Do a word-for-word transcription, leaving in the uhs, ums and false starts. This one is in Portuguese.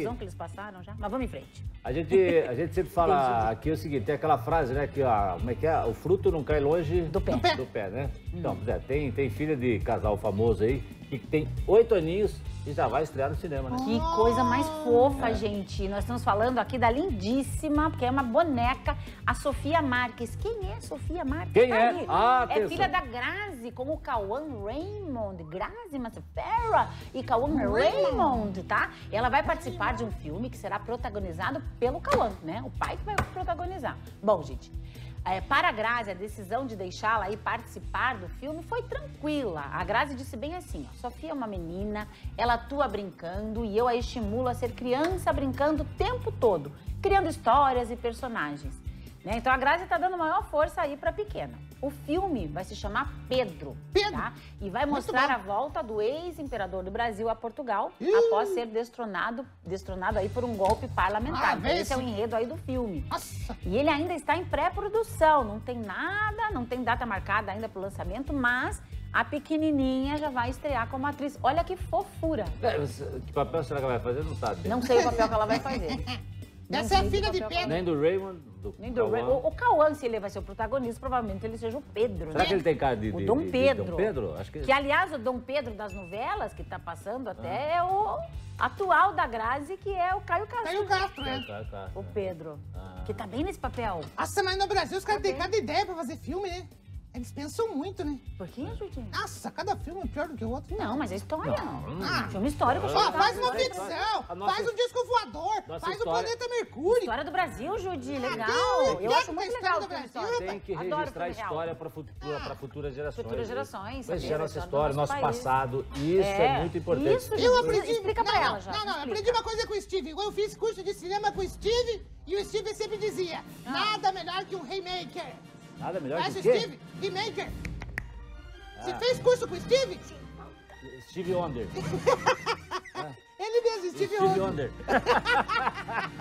confusão que eles passaram já. Mas vamos em frente. A gente, a gente sempre fala aqui o seguinte, tem aquela frase, né, que ó, como é que é? O fruto não cai longe do pé, do pé, do pé né? Hum. Então, é, tem, tem filha de casal famoso aí, que tem oito aninhos e já vai estrear no cinema, né? Que coisa mais fofa, é. gente. Nós estamos falando aqui da lindíssima, porque é uma boneca, a Sofia Marques. Quem é Sofia Marques? Quem tá é? Aí. Ah, é atenção. filha da Grazi, com o Cauã Raymond. Grazi Massafera e Cauã Raymond, tá? Ela vai participar de um filme que será protagonizado pelo Cauã, né? O pai que vai protagonizar. Bom, gente... É, para a Grazi, a decisão de deixá-la aí participar do filme foi tranquila. A Grazi disse bem assim, ó, Sofia é uma menina, ela atua brincando e eu a estimulo a ser criança brincando o tempo todo, criando histórias e personagens. Né? Então a Grazi tá dando maior força aí pra pequena. O filme vai se chamar Pedro, Pedro. Tá? E vai mostrar a volta do ex-imperador do Brasil a Portugal Ih. após ser destronado, destronado aí por um golpe parlamentar. Ah, então, esse é o enredo aí do filme. Nossa. E ele ainda está em pré-produção, não tem nada, não tem data marcada ainda pro lançamento, mas a pequenininha já vai estrear como atriz. Olha que fofura. É, que papel será que ela vai fazer? Não sabe. Não sei o papel que ela vai fazer. Essa é a filha de Pedro. Nem do Raymond, do Nem do Raymond. O, o Cauã, se ele vai ser o protagonista, provavelmente ele seja o Pedro, Será né? que ele tem cara de, o de, Dom de, Pedro. de Dom Pedro? Acho que... que, aliás, o Dom Pedro das novelas, que tá passando até, ah. é o atual da Grazi, que é o Caio Castro. Caio Castro, né? O Pedro. Ah. Que tá bem nesse papel. Nossa, mas no Brasil os caras têm cada ideia pra fazer filme, né? Eles pensam muito, né? Por que, Judinho? Nossa, cada filme é pior do que o outro. Não, mas é história. Não. Ah, filme histórico. Ó, faz uma ficção, faz um disco voador, faz história... o Planeta Mercúrio. História do Brasil, Judi, legal. Eu, eu acho muito legal do Brasil. Tem que registrar a história para futura, para futuras gerações. Futuras gerações. Mas é nossa história, nosso, nosso passado. Isso é, é muito importante. Isso, eu aprendi. Explica não, pra ela já. Não, não, eu aprendi uma coisa com o Steve. Eu fiz curso de cinema com o Steve e o Steve sempre dizia: ah. nada melhor que um Remaker. Nada melhor Conhece que o quê? Steve? Remaker. Você ah. fez curso com o Steve? Steve Wonder. Ele mesmo, Steve, Steve Wonder. Wonder.